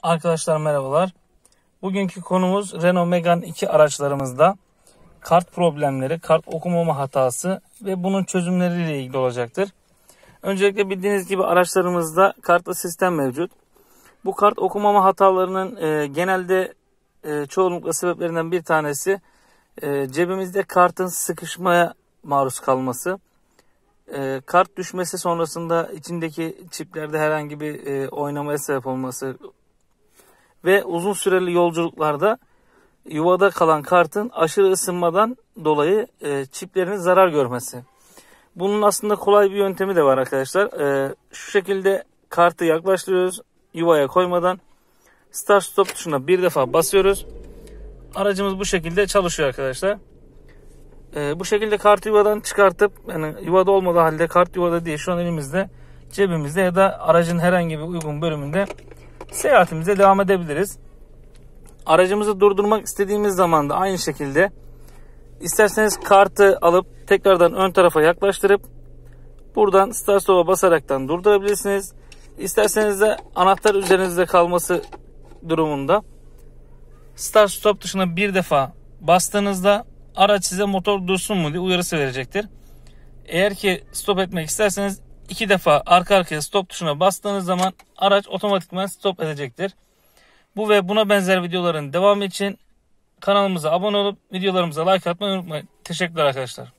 Arkadaşlar merhabalar. Bugünkü konumuz Renault Megane 2 araçlarımızda kart problemleri, kart okumama hatası ve bunun çözümleriyle ilgili olacaktır. Öncelikle bildiğiniz gibi araçlarımızda kartlı sistem mevcut. Bu kart okumama hatalarının genelde çoğunlukla sebeplerinden bir tanesi cebimizde kartın sıkışmaya maruz kalması. Kart düşmesi sonrasında içindeki çiplerde herhangi bir oynamaya sebep olması ve uzun süreli yolculuklarda yuvada kalan kartın aşırı ısınmadan dolayı çiplerinin zarar görmesi. Bunun aslında kolay bir yöntemi de var arkadaşlar. Şu şekilde kartı yaklaştırıyoruz yuvaya koymadan. Start stop tuşuna bir defa basıyoruz. Aracımız bu şekilde çalışıyor arkadaşlar. Bu şekilde kartı yuvadan çıkartıp, yani yuvada olmadığı halde, kart yuvada değil şu an elimizde, cebimizde ya da aracın herhangi bir uygun bölümünde seyahatimize devam edebiliriz. Aracımızı durdurmak istediğimiz zaman da aynı şekilde isterseniz kartı alıp tekrardan ön tarafa yaklaştırıp buradan start stop'a basaraktan durdurabilirsiniz. İsterseniz de anahtar üzerinizde kalması durumunda start stop tuşuna bir defa bastığınızda araç size motor dursun mu diye uyarısı verecektir. Eğer ki stop etmek isterseniz 2 defa arka arkaya stop tuşuna bastığınız zaman araç otomatikman stop edecektir. Bu ve buna benzer videoların devamı için kanalımıza abone olup videolarımıza like atmayı unutmayın. Teşekkürler arkadaşlar.